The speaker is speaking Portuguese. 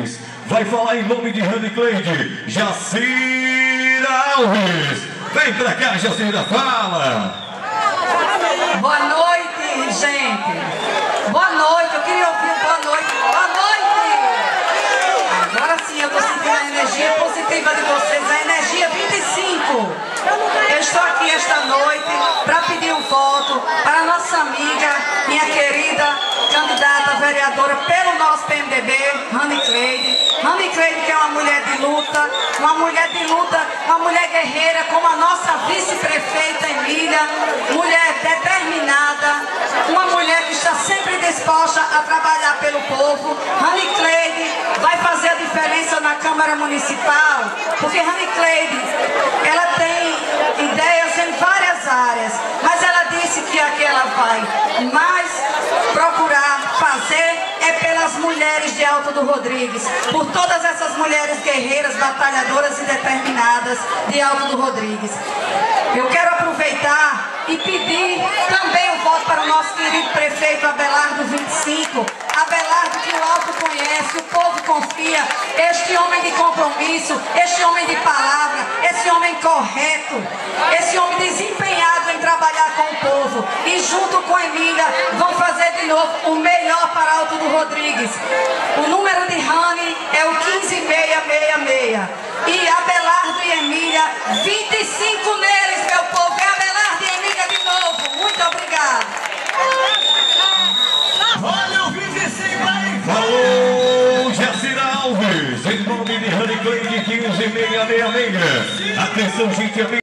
Alves vai falar em nome de Rani Cleide. Jacira Alves, vem pra cá, Jacira, fala. Boa noite, gente. Boa noite, eu queria ouvir um boa noite. Boa noite. Agora sim, eu tô sentindo a energia positiva de vocês, a energia 25. Eu estou aqui esta noite para pedir um voto para a nossa amiga, minha querida candidata vereadora pelo nosso PMDB, Rani Cleide. Rani Cleide, que é uma mulher de luta, uma mulher guerreira, como a nossa vice-prefeita Emília, mulher determinada, uma mulher que está sempre disposta a trabalhar pelo povo. Rani Cleide vai fazer a diferença na Câmara Municipal, porque Rani Cleide, ela tem ideias em várias áreas, mas ela disse que a que ela vai mais procurar fazer é pelas mulheres de Alto do Rodrigues, por todas essas mulheres guerreiras, batalhadoras e determinadas de Alto do Rodrigues. Eu quero aproveitar e pedir também um voto para o nosso querido prefeito Abelardo 25. Abelardo, que o Alto conhece, o povo confia, este homem de compromisso, este homem de palavra, esse homem correto, esse homem desempenhado em trabalhar com o povo. E junto com Emília vão fazer de novo o melhor para Alto do Rodrigues. O número de Rani é o 15666. E Abelardo e Emília, 25 neles, meu povo. É Abelardo e Emília de novo. Muito obrigada. Olha o 25 aí. Falou, Jacira Alves, em nome de Rani Cleide 15666. Atenção, gente.